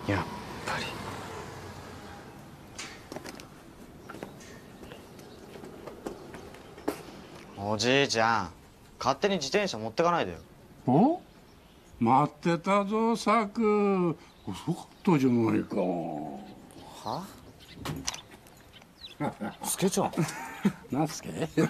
やっぱり。おじいちゃん、勝手に自転車持ってかないでよ。 お、待ってたぞサク。遅かったじゃないか。 は？スケちゃん。 なんすけ？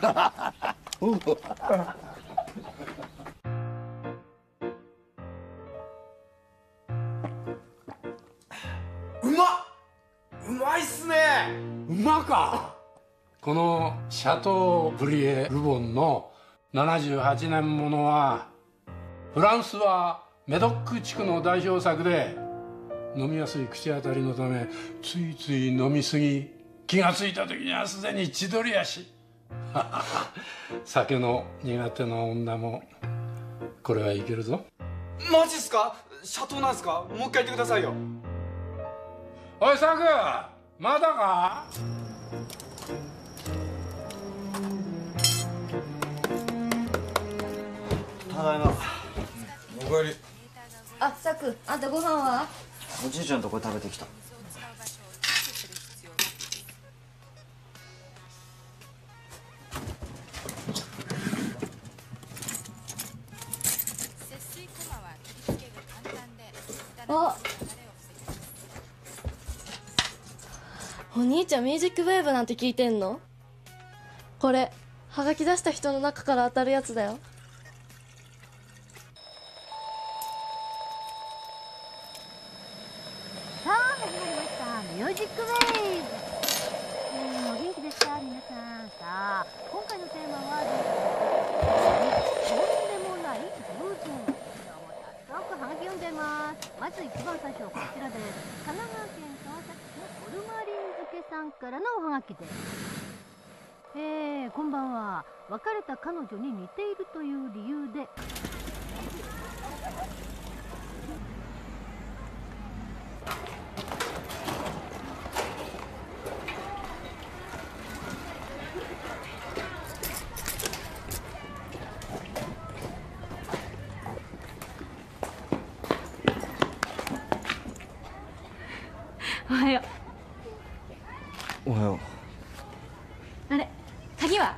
うまいっすね。 うまか。このシャトーブリエルボンの78年ものはフランスはメドック地区の代表作で、飲みやすい口当たりのためついつい飲みすぎ、気がついた時にはすでに千鳥足。酒の苦手な女もこれはいけるぞ。 マジっすか？シャトーなんすか？もう一回言ってくださいよ。 おいサク、まだか？ ただいま。 おかえり。 あ、サク、あんたご飯は？ おじいちゃんとこで食べてきた。 あ、お兄ちゃんミュージックウェーブなんて聞いてんの？これはがき出した人の中から当たるやつだよ。 さあ始まりましたミュージックウェーブ。お元気ですか皆さん。さあ今回のテーマはとんでもない偶然。今日も早速はがき読んでます。まず一番最初はこちらです。神奈川県川崎市のホルマリン漬けさんからのおはがきです。こんばんは。別れた彼女に似ているという理由でおはよおはよう。 う。あれ、鍵は？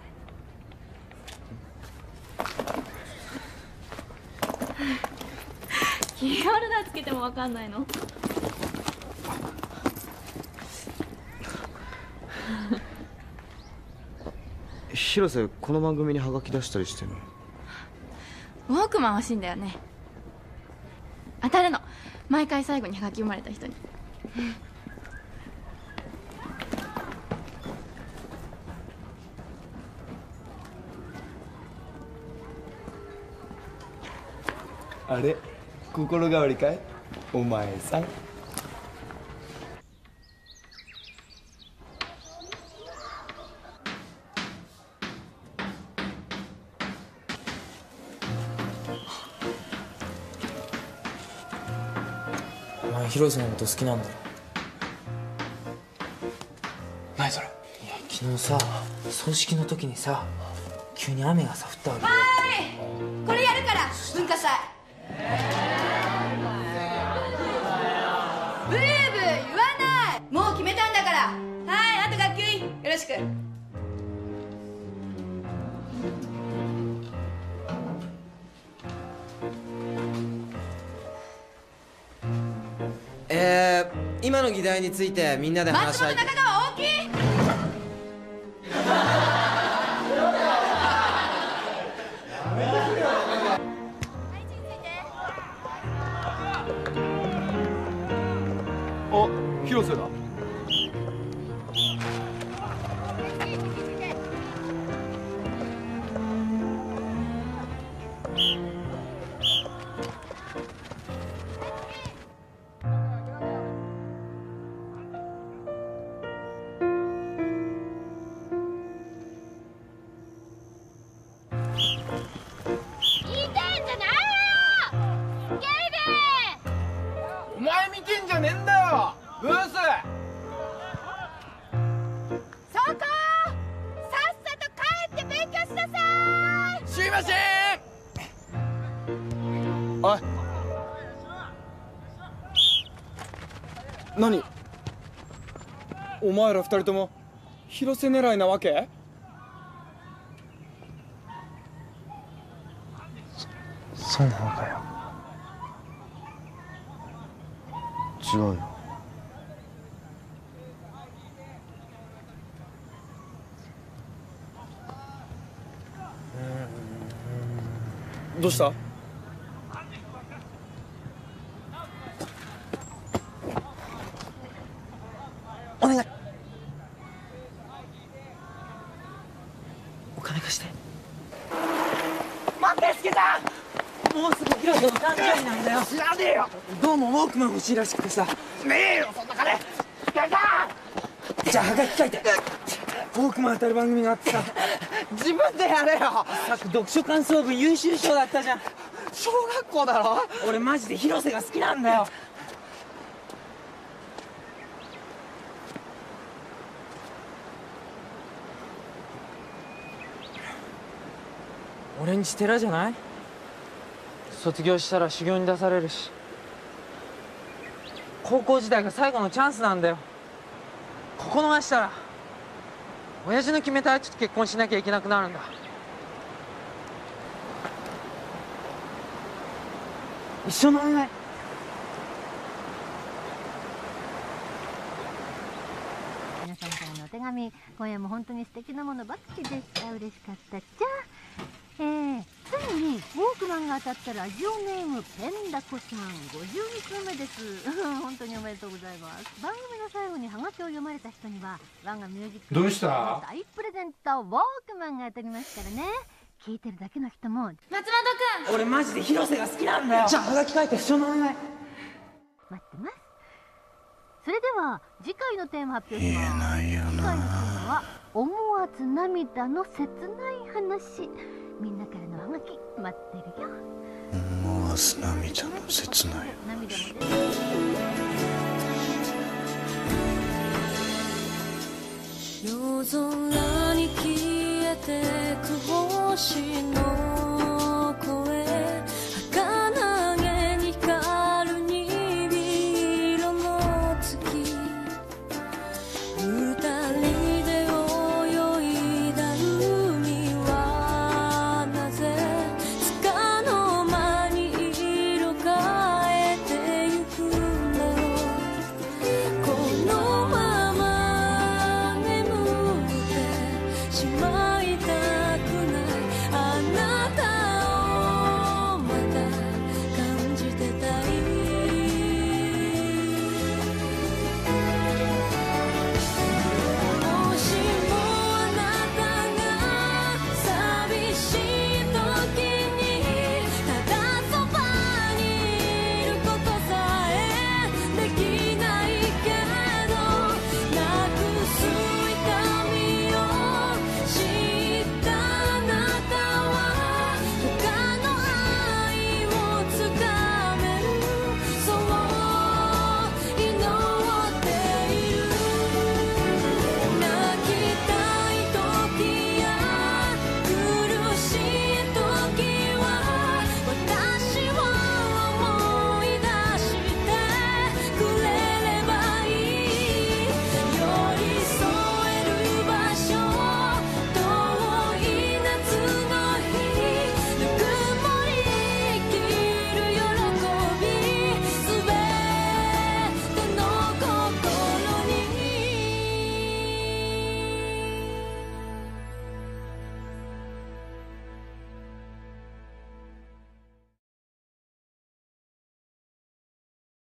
キーホルダーつけてもわかんないの？ 広瀬、この番組にハガキ出したりしてんの？ ウォークマン欲しいんだよね。当たるの、毎回最後にハガキ読まれた人に。 あれ、心変わりかいお前さん。 お前広瀬のこと好きなんだろ。 何それ？ いや昨日さ、葬式の時にさ、急に雨がさ降ったわけ。 はーい、これやるから文化祭。ブーブー言わない。もう決めたんだから。はい、あと学級委員よろしく。 今の議題についてみんなで話し合い。 松本中川大きい。 あ、広瀬だ。お前見てんじゃねえんだよ、ブース。 そこ！さっさと帰って勉強しなさい。 すいません。おい、 何？お前ら二人とも広瀬狙いなわけ？ そうなのかよ。 違うよ。 どうした？ お願い。お金貸して。待って、助さん。もうすぐ広瀬の誕生日なんだよ。知らねえよ。どうもウォークマン欲しいらしくてさ。ねえよ、そんな金。助さん。じゃあはがき書いて。ウォークマン当たる番組があってさ。自分でやれよ。さっき読書感想文優秀賞だったじゃん。小学校だろ。俺マジで広瀬が好きなんだよ。俺んち寺じゃない？卒業したら修行に出されるし、高校時代が最後のチャンスなんだよ。ここ逃したら親父の決めた相手と結婚しなきゃいけなくなるんだ。一緒のお願い。 皆さんからのお手紙、今夜も本当に素敵なものばっかりでした。嬉しかったっちゃ。ついにウォークマンが当たったラジオネームペンダコさん52通目です。本当におめでとうございます。番組の最後にハガキを読まれた人には我がミュージックどうした大プレゼントウォークマンが当たりますからね。聞いてるだけの人も松本くん。 俺マジで広瀬が好きなんだよ。じゃあはがき書いて。一緒のお願い。 待ってます。それでは次回のテーマ発表します。 言えないよな。 次回のテーマは思わず涙の切ない話。みんなからのハガキ待ってるよ。 思わず涙の切ない涙も出て夜空